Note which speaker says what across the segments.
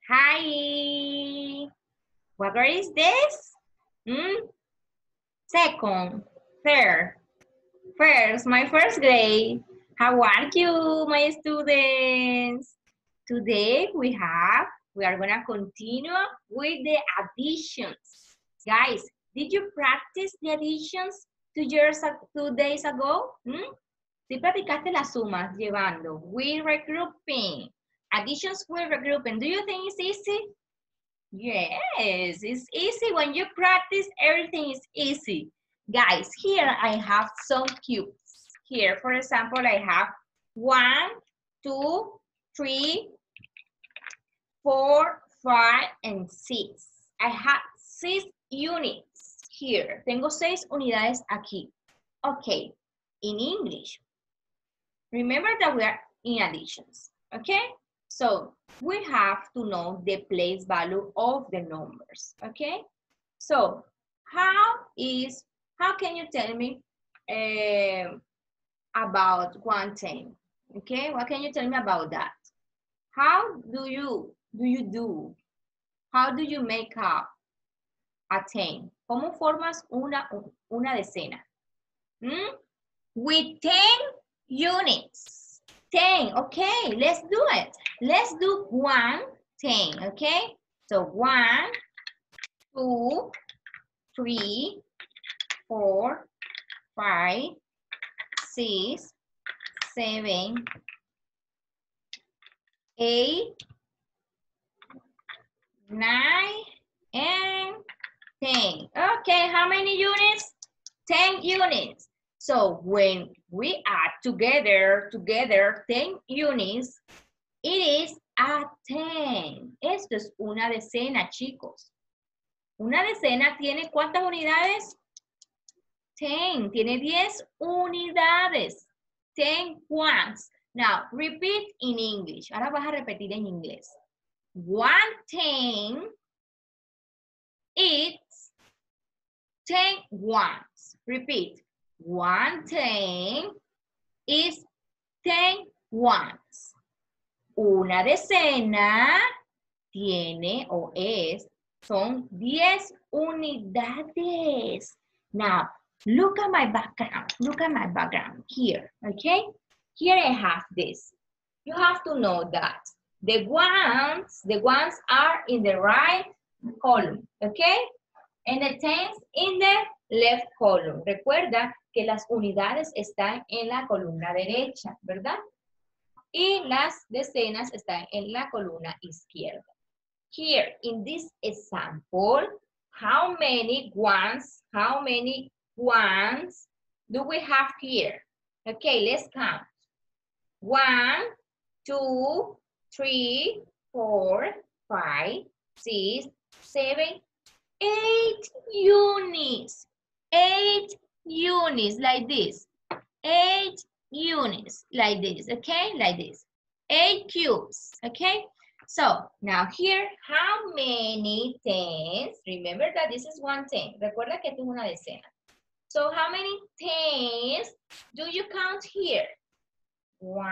Speaker 1: Hi. What grade is this? Second, third. First, my first grade. How are you, my students? Today we are gonna continue with the additions. Guys, did you practice the additions 2 days ago? Si practicaste las sumas llevando with regrouping, additions with regrouping. Do you think it's easy? Yes, it's easy. When you practice, everything is easy. Guys, here I have some cubes. Here, for example, I have 1, 2, 3, 4, 5, and 6. I have 6 units here. Tengo 6 unidades aquí. Okay, in English. Remember that we are in additions, okay? So we have to know the place value of the numbers, okay? So how can you tell me about 110? Okay, what can you tell me about that? How do you do? How do you make up a 10? ¿Cómo formas una decena? With 10 units. 10, okay, let's do it. Let's do 1, 10, okay? So 1, 2, 3, 4, 5, 6, 7, 8, 9, and 10. Okay, how many units? 10 units. So when we add together 10 units, it is a 10. Esto es una decena, chicos. Una decena tiene ¿cuántas unidades? 10. Tiene 10 unidades. 10 ones. Now, repeat in English. Ahora vas a repetir en inglés. 110 it's 10 ones. Repeat. 110 is 10 ones. Una decena tiene o son 10 unidades. Now, look at my background. Look at my background here, okay? Here I have this. You have to know that the ones are in the right column, okay? And the tens in the left column. Recuerda que las unidades están en la columna derecha, ¿verdad? Y las decenas están en la columna izquierda. Here, in this example, how many ones do we have here? Okay, let's count. 1, 2, 3, 4, 5, 6, 7, 8 units. 8 units like this. 8 units like this, okay? Like this. 8 cubes, okay? So, now here, how many tens? Remember that this is 110. Recuerda que esto es una decena. So, how many tens do you count here? 1,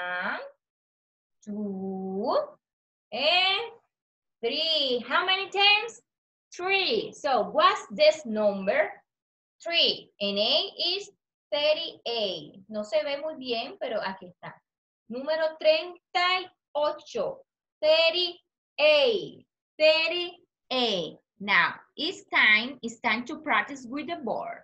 Speaker 1: 2, and 3. How many tens? 3. So, what's this number? 3. And 8 is 38. No se ve muy bien, pero aquí está. Número 38. 38. 38. Now, it's time to practice with the board.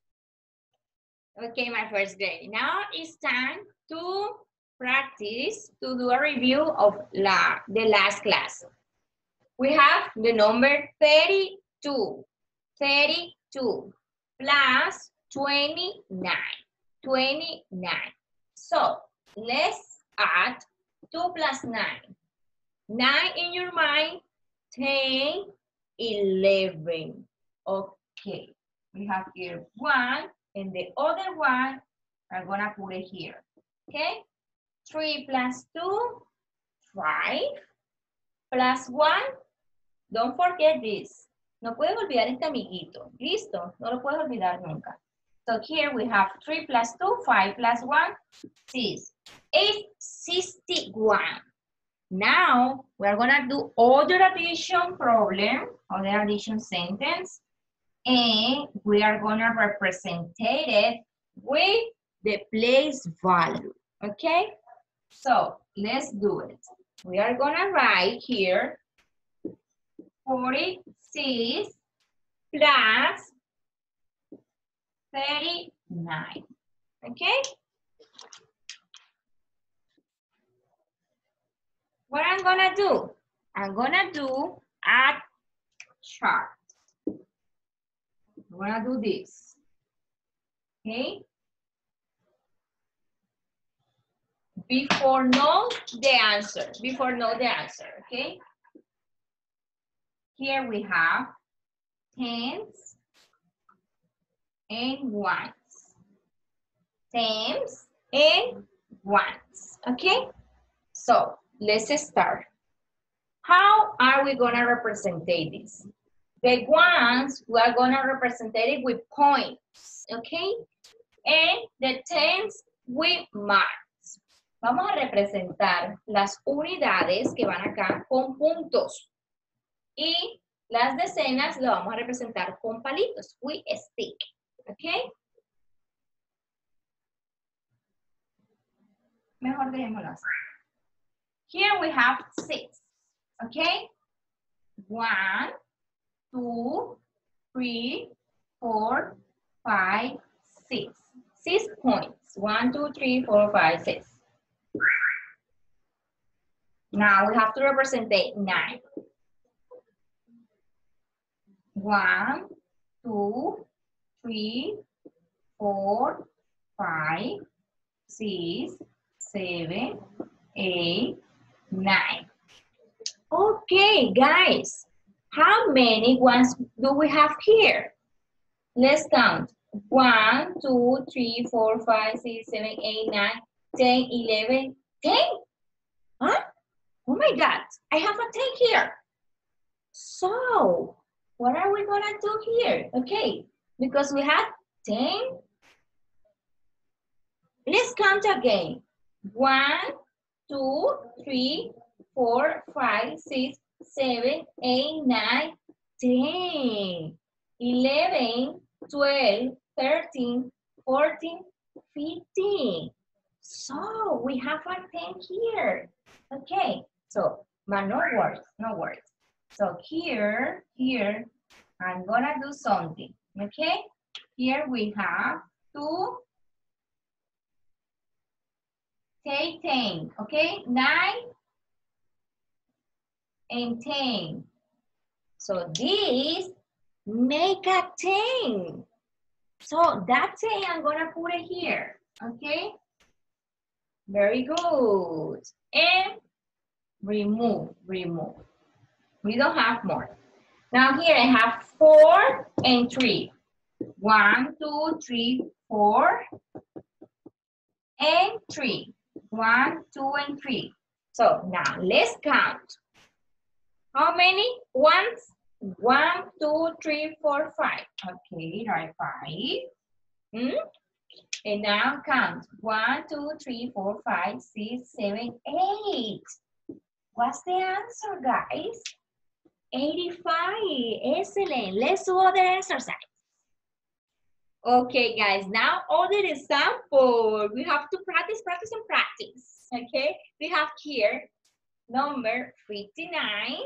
Speaker 1: Okay, my first grade. Now it's time to practice, to do a review of the last class. We have the number 32. 32 plus 29. 29. So, let's add 2 plus 9. 9 in your mind, 10, 11. Okay, we have here 1, and the other one, I'm gonna put it here, okay? 3 plus 2, 5, plus 1, don't forget this. No puedes olvidar este amiguito, ¿listo? No lo puedes olvidar nunca. So here we have 3 plus 2, 5 plus 1, 6. 8, 61. Now, we're gonna do other addition problem, other addition sentence, and we are gonna represent it with the place value, okay? So, let's do it. We are gonna write here 46 plus 39, okay? What I'm gonna do? I'm gonna do a chart. I'm gonna do this, okay? Before know the answer, okay? Here we have tens and ones. Tens and ones, okay? So let's start. How are we gonna represent this? The ones, we are gonna represent it with points, okay? And the tens with marks. Vamos a representar las unidades que van acá con puntos. Y las decenas lo vamos a representar con palitos, with a stick, ¿ok? Mejor dejémoslo así. Here we have 6, ¿ok? 1, 2, 3, 4, 5, 6. 6 points. 1, 2, 3, 4, 5, 6. Now we have to represent 9. 1, 2, 3, 4, 5, 6, 7, 8, 9. Okay, guys, how many ones do we have here? Let's count. 1, 2, 3, 4, 5, 6, 7, 8, 9, 10, 11, 10? Huh? Oh my God, I have a 10 here. So, what are we gonna do here? Okay, because we have 10. Let's count again. 1, 2, 3, 4, 5, 6, 7, 8, 9, 10, 11, 12, 13, 14, 15. So we have a 10 here. Okay, so, but no worries, no worries. So here, I'm gonna do something, okay? Here we have 2, take 10, okay? 9 and 10. So this make a 10. So that 10, I'm gonna put it here, okay? Very good. And remove. We don't have more. Now here I have 4 and 3. 1, 2, 3, 4, and 3. 1, 2, and 3. So now let's count. How many ones? 1, 2, 3, 4, 5. Okay, right, 5. And now count. 1, 2, 3, 4, 5, 6, 7, 8. What's the answer, guys? 85. Excellent. Let's do other exercise. Okay, guys, now other example. We have to practice. Okay, we have here number 59,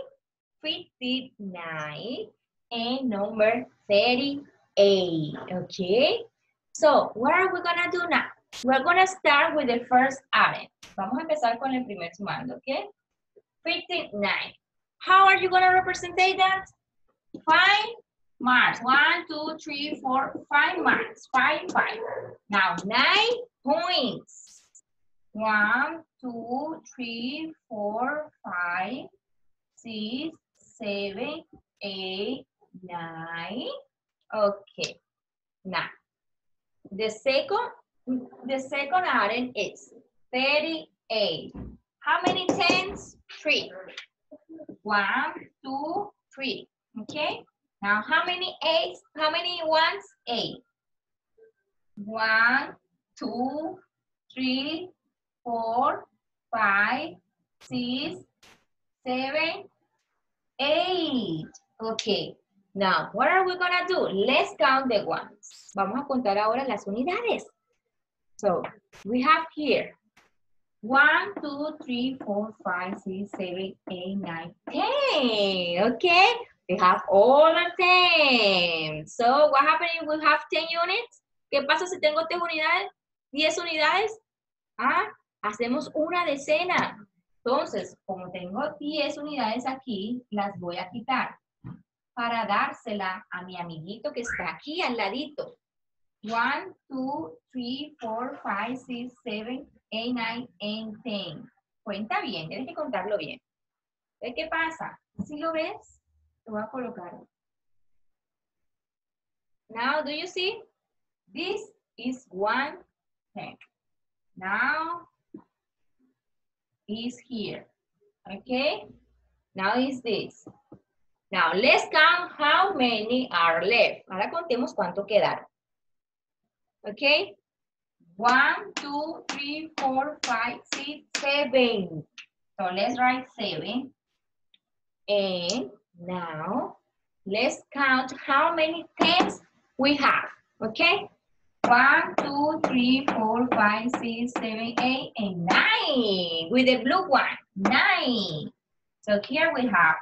Speaker 1: and number 38. Okay, so what are we gonna do now? We're gonna start with the first item. Vamos a empezar con el primer sumando, okay? 59. How are you gonna represent that? 5 marks. 1, 2, 3, 4, 5 marks. 5. Now 9 points. 1, 2, 3, 4, 5, 6, 7, 8, 9. Okay. Now the second item is 38. How many tens? 3. 1, 2, 3. Okay. Now, how many eights? How many ones? 8. 1, 2, 3, 4, 5, 6, 7, 8. Okay. Now, what are we gonna do? Let's count the ones. Vamos a contar ahora las unidades. So, we have here 1, 2, 3, 4, 5, 6, 7, 8, 9, 10. Okay, we have all of them. So, what happens if we have 10 units? ¿Qué pasa si tengo 10 unidades? 10 unidades. Ah, hacemos una decena. Entonces, como tengo 10 unidades aquí, las voy a quitar para dársela a mi amiguito que está aquí al ladito. 1, 2, 3, 4, 5, 6, 7, 8, 9, and 10. Cuenta bien, tienes que contarlo bien. ¿Ves qué pasa? ¿Sí lo ves? Lo voy a colocar. Now, do you see? This is 1, 10. Now, is here. Okay? Now is this. Now, let's count how many are left. Ahora contemos cuánto quedaron. Okay? 1, 2, 3, 4, 5, 6, 7. So let's write 7. And now, let's count how many tens we have. Okay? 1, 2, 3, 4, 5, 6, 7, 8, and 9. With the blue one, 9. So here we have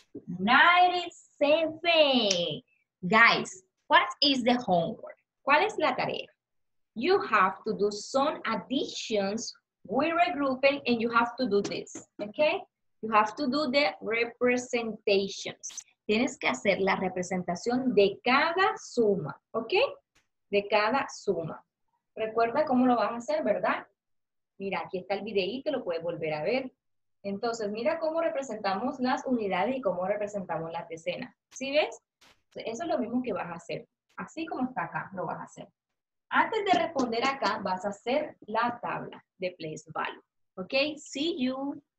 Speaker 1: 97. Guys, what is the homework? ¿Cuál es la tarea? You have to do some additions with regrouping, and you have to do this, okay? You have to do the representations. Tienes que hacer la representación de cada suma, ¿ok? De cada suma. Recuerda cómo lo vas a hacer, ¿verdad? Mira, aquí está el videíto, lo puedes volver a ver. Entonces, mira cómo representamos las unidades y cómo representamos las decenas. ¿Sí ves? Eso es lo mismo que vas a hacer. Así como está acá, lo vas a hacer. Antes de responder acá, vas a hacer la tabla de place value. ¿Ok? See you.